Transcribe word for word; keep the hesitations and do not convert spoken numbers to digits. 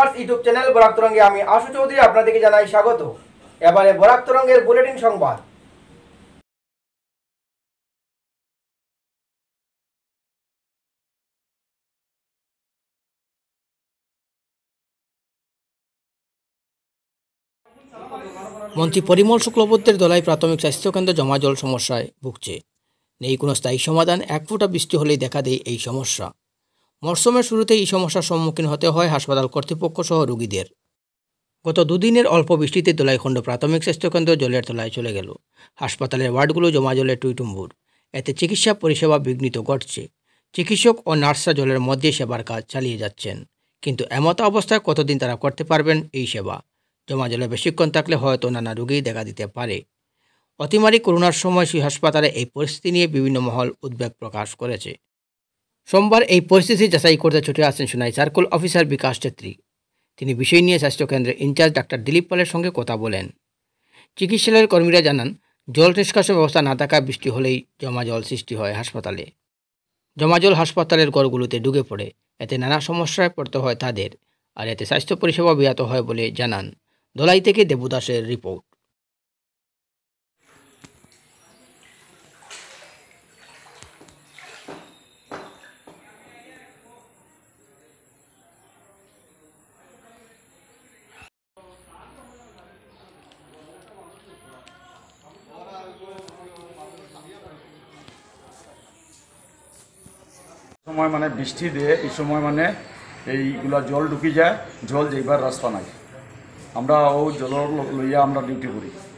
Viewers YouTube channel Barak তরঙ্গে আমি আশু চৌধুরী আপনাদেরকে জানাই স্বাগত। এবারে বরাক তরঙ্গের বুলেটিন সংবাদ। মন্ত্রী পরিমল শুক্লবৈদ্যের দলাই প্রাথমিক স্বাস্থ্যকেন্দ্র জমা জল সমস্যায় ভুগছে। নেই কোনো স্থায়ী সমাধান। এক ফোঁটা বৃষ্টি হলেই দেখা দেয় এই সমস্যা। মরশুমের শুরুতে এই সমস্যার সম্মুখীন হতে হয় হাসপাতাল কর্তৃপক্ষ সহ রোগীদের। গত দুদিনের অল্প বৃষ্টিতে দোলাইখণ্ড প্রাথমিক স্বাস্থ্যকেন্দ্র জলের তলায় চলে গেল। হাসপাতালের ওয়ার্ডগুলো জমা জলে টুইটুম্বুর। এতে চিকিৎসা পরিষেবা বিঘ্নিত ঘটছে। চিকিৎসক ও নার্সরা জলের মধ্যে সেবার কাজ চালিয়ে যাচ্ছেন, কিন্তু এমত অবস্থায় কতদিন তারা করতে পারবেন এই সেবা? জমা জলে বেশিক্ষণ থাকলে হয়তো নানা রোগেই দেখা দিতে পারে। অতিমারি করোনার সময় সেই হাসপাতালে এই পরিস্থিতি নিয়ে বিভিন্ন মহল উদ্বেগ প্রকাশ করেছে। সোমবার এই পরিস্থিতি যাচাই করতে ছুটে আসেন সোনাই সার্কেল অফিসার বিকাশ ছেত্রী। তিনি বিষয় নিয়ে স্বাস্থ্যকেন্দ্রের ইনচার্জ ডাক্তার দিলীপ পালের সঙ্গে কথা বলেন। চিকিৎসালয়ের কর্মীরা জানান, জল নিষ্কাশন ব্যবস্থা না থাকায় বৃষ্টি হলেই জমা জল সৃষ্টি হয় হাসপাতালে। জমা জল হাসপাতালের ঘরগুলোতে ঢুকে পড়ে। এতে নানা সমস্যায় পড়তে হয় তাদের, আর এতে স্বাস্থ্য পরিষেবা ব্যাহত হয় বলে জানান। ধলাই থেকে দেবুদাসের রিপোর্ট। সময় মানে বৃষ্টি দিয়ে এই সময় মানে এইগুলা জল ঢুকি যায়, জল যাইবার রাস্তা নাই। আমরা ও জল লইয়া আমরা ডিউটি করি।